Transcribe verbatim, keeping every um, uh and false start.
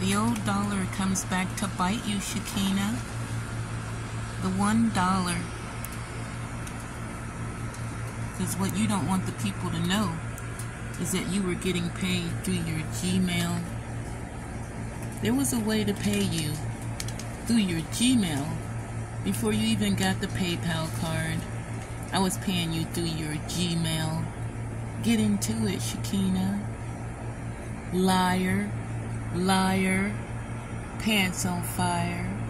The old dollar comes back to bite you, Shakina. The one dollar. Because what you don't want the people to know is that you were getting paid through your Gmail. There was a way to pay you through your Gmail before you even got the PayPal card. I was paying you through your Gmail. Get into it, Shakina. Liar, liar, pants on fire.